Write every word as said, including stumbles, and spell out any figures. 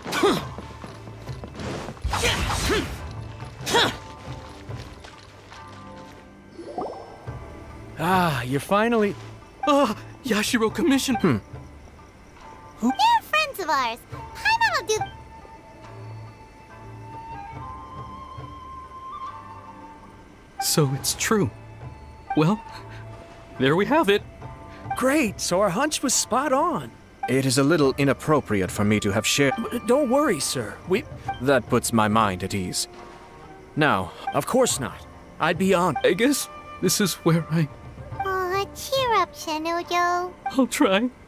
Ah, you're finally... Oh, Yashiro Commission. Hmm. Who? They're friends of ours. Paimon will do... So it's true. Well, there we have it. Great, so our hunch was spot on. It is a little inappropriate for me to have shared... Don't worry, sir. We... That puts my mind at ease. Now... Of course not. I'd be on... I guess this is where I... Aw, cheer up, Shinnojou. I'll try.